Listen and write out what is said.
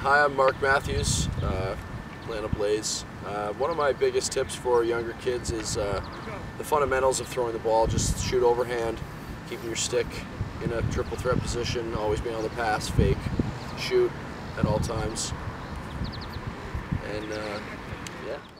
Hi, I'm Mark Matthews, Atlanta Blaze. One of my biggest tips for younger kids is the fundamentals of throwing the ball. Just shoot overhand, keeping your stick in a triple threat position, always being on the pass, fake, shoot at all times. And yeah.